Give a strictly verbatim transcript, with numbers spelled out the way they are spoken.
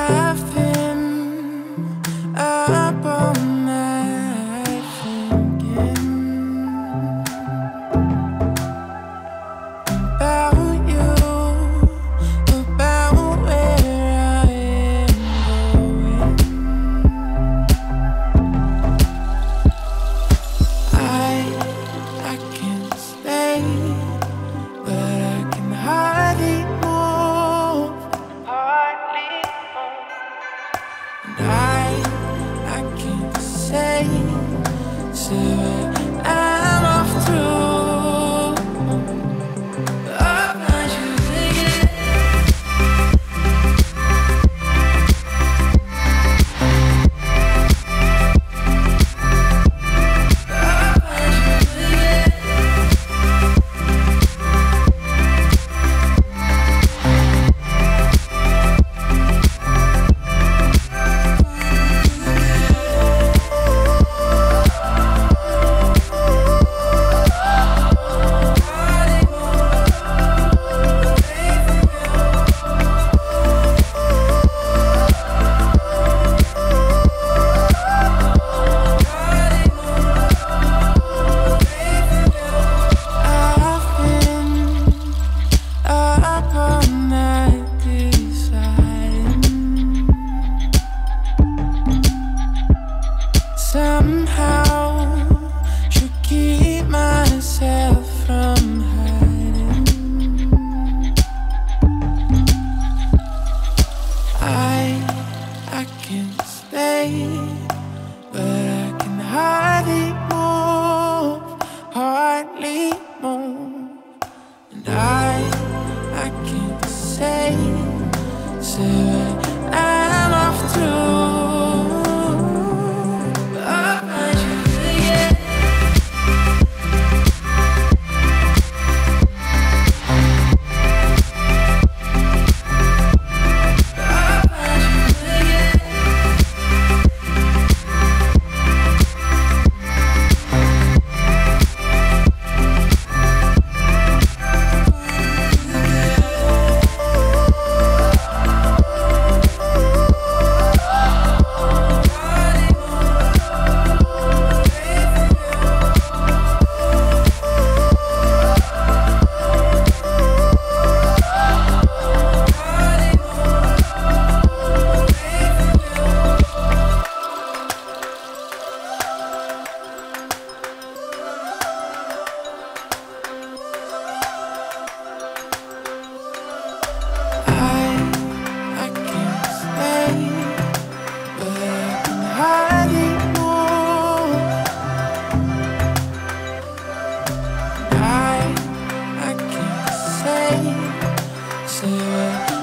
I've been up all night thinking about you, about where I am going. I, I can't stay, but I can hardly move, hardly move. And I, I can't say, say where I'm off to. I'll find you again. I'll find you again. I've been up all night deciding. Somehow should keep myself from hiding. I, I can't stay, but I can hardly move, hardly move. And I, I can't say, say where I'm off to. I'll find you again. I'll find you again. I, I can't stay, but I can hardly move. I, I can't say, say where